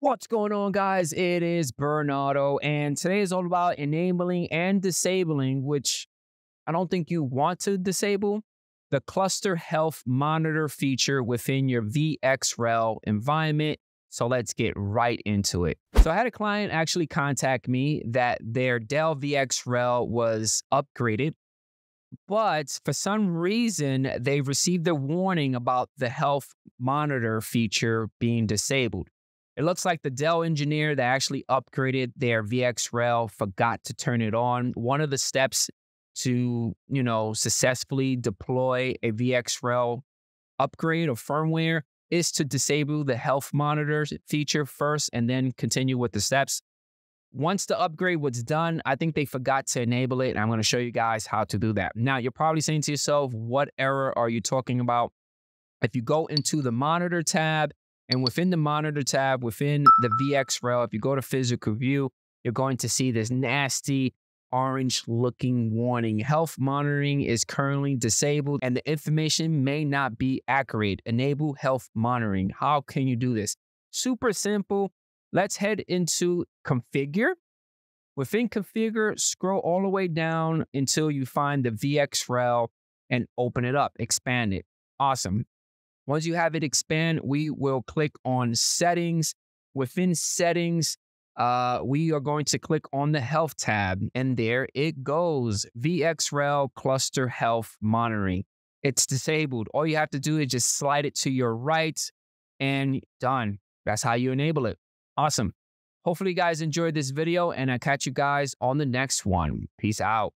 What's going on, guys? It is Bernardo, and today is all about enabling and disabling, which I don't think you want to disable, the cluster health monitor feature within your VxRail environment. So let's get right into it. So I had a client actually contact me that their Dell VxRail was upgraded, but for some reason, they received a warning about the health monitor feature being disabled. It looks like the Dell engineer that actually upgraded their VxRail forgot to turn it on. One of the steps to, successfully deploy a VxRail upgrade or firmware is to disable the health monitors feature first and then continue with the steps. Once the upgrade was done, I think they forgot to enable it, and I'm going to show you guys how to do that. Now, you're probably saying to yourself, what error are you talking about? If you go into the monitor tab, and within the monitor tab, within the VxRail, if you go to physical view, you're going to see this nasty orange looking warning. Health monitoring is currently disabled and the information may not be accurate. Enable health monitoring. How can you do this? Super simple. Let's head into configure. Within configure, scroll all the way down until you find the VxRail and open it up, expand it. Awesome. Once you have it expand, we will click on settings. Within settings, we are going to click on the health tab, and there it goes. VxRail cluster health monitoring. It's disabled. All you have to do is just slide it to your right and done. That's how you enable it. Awesome. Hopefully you guys enjoyed this video, and I'll catch you guys on the next one. Peace out.